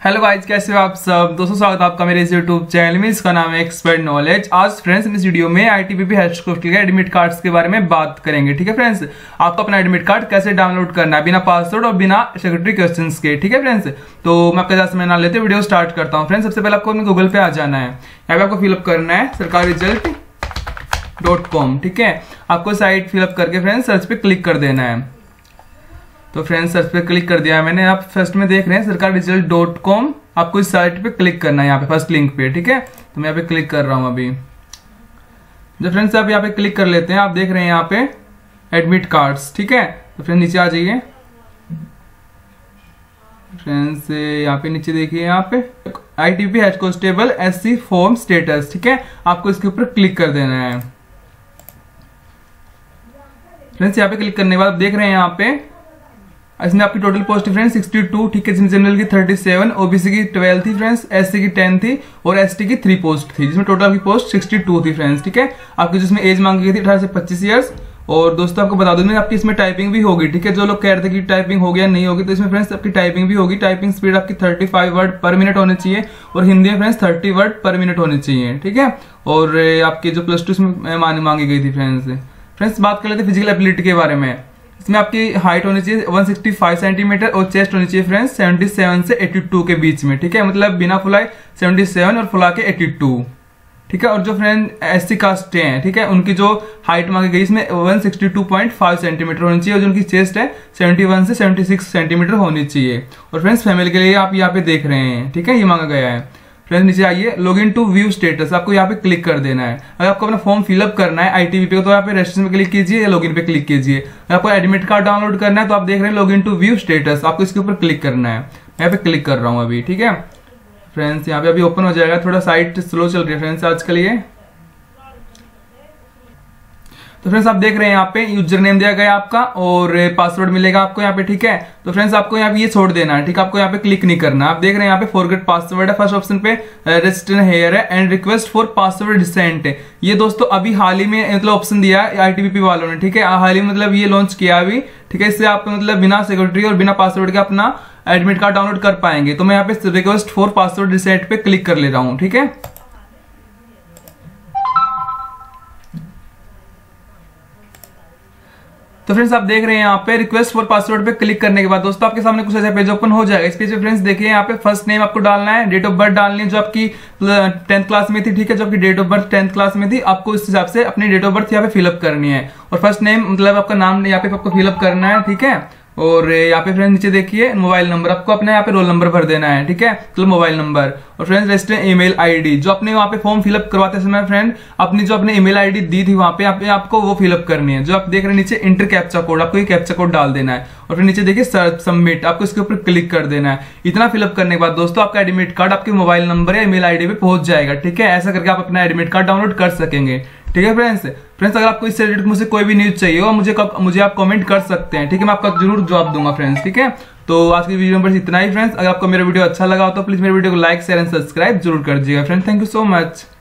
Hello guys, कैसे हो आप सब दोस्तों। स्वागत है आपका मेरे इस यूट्यूब चैनल में। इसका नाम है एक्सपर्ट नॉलेज। आज फ्रेंड्स इस वीडियो में ITBP हेड कांस्टेबल के एडमिट कार्ड्स के बारे में बात करेंगे। ठीक है फ्रेंड्स, आपको अपना एडमिट कार्ड कैसे डाउनलोड करना है बिना पासवर्ड और बिना सिक्योरिटी क्वेश्चंस के। ठीक है फ्रेंड्स, तो मैं आपका ज़्यादा समय ना लेते वीडियो स्टार्ट करता हूँ। फ्रेंड्स, सबसे पहले आपको गूगल पे आ जाना है। यहाँ पे आपको फिलअप करना है सरकाररिजल्ट.com। ठीक है, आपको साइट फिलअप करके फ्रेंड्स सर्च पे क्लिक कर देना है। तो फ्रेंड्स सर्च पे क्लिक कर दिया मैंने। आप फर्स्ट में देख रहे हैं सरकाररिजल्ट.com। आपको इस साइट पे क्लिक करना है, यहाँ पे फर्स्ट लिंक पे। ठीक है, तो मैं यहाँ पे क्लिक कर रहा हूँ अभी। जब फ्रेंड्स आप यहाँ पे क्लिक कर लेते हैं, आप देख रहे हैं यहाँ पे एडमिट कार्ड्स। ठीक है, तो फ्रेंड्स नीचे आ जाइए। फ्रेंड्स यहाँ पे नीचे देखिए, यहाँ पे ITBP head constable SC form status. ठीक है, आपको इसके ऊपर क्लिक कर देना है। फ्रेंड्स यहाँ पे क्लिक करने के बाद देख रहे हैं यहाँ पे इसमें आपकी टोटल पोस्ट फ्रेंड्स 62। ठीक है, जिसमें जनरल की 37, OBC की 12 थी फ्रेंड्स, SC की 10 थी और ST की 3 पोस्ट थी, जिसमें टोटल आपकी पोस्ट 62 थी फ्रेंड्स। ठीक है, आपकी जिसमें एज मांगी गई थी 18 से 25 ईयर्स। और दोस्तों आपको बता दूं आपकी इसमें टाइपिंग भी होगी। ठीक है, जो लोग कह रहे थे कि टाइपिंग होगी या नहीं होगी, तो इसमें फ्रेंड्स आपकी टाइपिंग भी होगी। टाइपिंग स्पीड आपकी 35 वर्ड पर मिनट होनी चाहिए और हिंदी में फ्रेंड्स 30 वर्ड पर मिनट होनी चाहिए। ठीक है, और आपकी जो +2 इसमें मांगी गई थी फ्रेंड्स बात कर लेते हैं फिजिकल एबिलिटी के बारे में। इसमें आपकी हाइट होनी चाहिए 165 सेंटीमीटर और चेस्ट होनी चाहिए फ्रेंड्स 77 से 82 के बीच में। ठीक है, मतलब बिना फुलाए 77 और फुला के 82। ठीक है, और जो फ्रेंड SC कास्ट हैं, ठीक है, उनकी जो हाइट मांगी गई इसमें 162.5 सेंटीमीटर होनी चाहिए और जो उनकी चेस्ट है 71 से 76 सेंटीमीटर होनी चाहिए। और फ्रेंड्स फैमिली के लिए आप यहाँ पे देख रहे हैं। ठीक है, ये मांगा गया है। फ्रेंड्स नीचे आइए, log in to view status, आपको यहाँ पे क्लिक कर देना है। अगर आपको अपना फॉर्म फिलअप करना है ITBP को, तो यहाँ पे रजिस्ट्रेशन पे क्लिक कीजिए या लॉगिन पे क्लिक कीजिए। अगर आपको एडमिट कार्ड डाउनलोड करना है तो आप देख रहे हैं log in to view status, आपको इसके ऊपर क्लिक करना है। मैं यहाँ पे क्लिक कर रहा हूँ अभी। ठीक है फ्रेंड्स, यहाँ पे अभी ओपन हो जाएगा। थोड़ा साइट स्लो चल रही है फ्रेंड्स आजकल ये। तो फ्रेंड्स आप देख रहे हैं यहाँ पे यूजर नेम दिया गया आपका और पासवर्ड मिलेगा आपको यहाँ पे। ठीक है, तो फ्रेंड्स आपको यहाँ पे ये छोड़ देना है। ठीक है, आपको यहाँ पे क्लिक नहीं करना। आप देख रहे हैं यहाँ पे फॉरगेट पासवर्ड है फर्स्ट ऑप्शन पे, रजिस्टर हेयर है and request for password resent है। ये दोस्तों अभी हाल ही में मतलब ऑप्शन दिया है ITBP वालों ने। ठीक है, हाल ही मतलब ये लॉन्च किया अभी। ठीक है, इससे आप मतलब बिना सिक्योरिटी और बिना पासवर्ड के अपना एडमिट कार्ड डाउनलोड कर पाएंगे। तो मैं यहाँ पे रिक्वेस्ट फॉर पासवर्ड रिसेंट पे क्लिक कर ले रहा हूँ। ठीक है, तो फ्रेंड्स आप देख रहे हैं यहाँ पे रिक्वेस्ट फॉर पासवर्ड पे क्लिक करने के बाद दोस्तों आपके सामने कुछ ऐसा पेज ओपन हो जाएगा। इस पेज पे फ्रेंड्स देखिए, यहाँ पे फर्स्ट नेम आपको डालना है, डेट ऑफ बर्थ डालनी है जो आपकी 10th क्लास में थी। ठीक है, जो आपकी date of birth 10th class में थी, आपको इस हिसाब से अपनी डेट ऑफ बर्थ यहाँ पे फिलअप करनी है। और फर्स्ट नेम मतलब आपका नाम यहाँ पे आपको फिलअप करना है। ठीक है, और यहाँ पे फ्रेंड्स नीचे देखिए मोबाइल नंबर, आपको अपना यहाँ पे रोल नंबर भर देना है। ठीक है, तो मोबाइल नंबर और फ्रेंड्स रजिस्टर ईमेल आईडी जो आपने वहाँ पे फॉर्म फिलअप करवाते समय फ्रेंड अपनी जो आपने ईमेल आईडी दी थी वहाँ पे आपको वो फिलअप करनी है। जो आप देख रहे हैं नीचे इंटर कैप्चा कोड, आपको ये कैप्चा कोड डाल देना है और फिर नीचे देखिए सर्च सबमिट, आपको इसके ऊपर क्लिक कर देना है। इतना फिलअप करने के बाद दोस्तों आपका एडमिट कार्ड आपके मोबाइल नंबर या ईमेल आईडी पे पहुंच जाएगा। ठीक है, ऐसा करके आप अपना एडमिट कार्ड डाउनलोड कर सकेंगे। ठीक है फ्रेंड्स अगर आपको इससे रिलेटेड मुझे कोई भी न्यूज चाहिए हो मुझे आप कमेंट कर सकते हैं। ठीक है, मैं आपका जरूर जवाब दूंगा फ्रेंड्स। ठीक है, तो आज की वीडियो में बस इतना ही फ्रेंड्स। अगर आपको मेरा वीडियो अच्छा लगा हो तो प्लीज मेरे वीडियो को लाइक शेयर एंड सब्सक्राइब जरूर कर दीजिएगा friends. Thank you so much.